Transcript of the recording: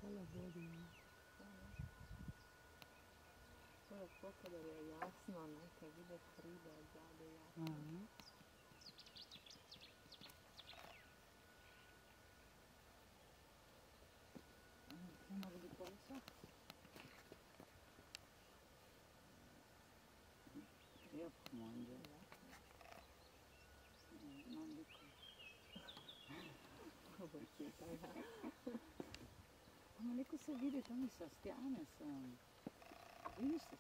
Hvala godina. Ovo pokada je jasno, neka vide hribe od zade jasno. Ne može biti polisok? Lijep monđe. Non dico. Ma neko se vidi, to mi sa stjane sam. Vidiš se